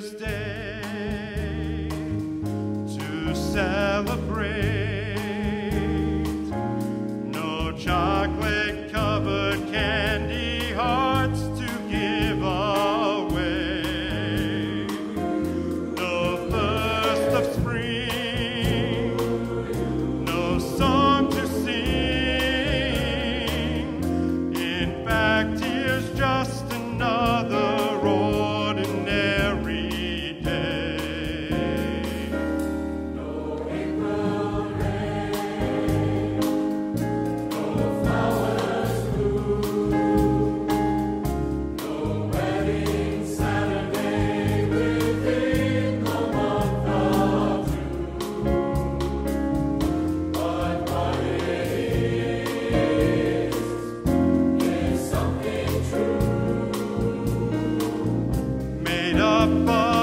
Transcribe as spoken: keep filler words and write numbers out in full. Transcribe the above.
Year's Day to celebrate. No chocolate-covered candy hearts to give away. No thirst of spring, no song to sing. In fact, here's just another ordinary day. No April rain, no flowers bloom, no wedding Saturday within the month of June. But what it is, is something true. Made up of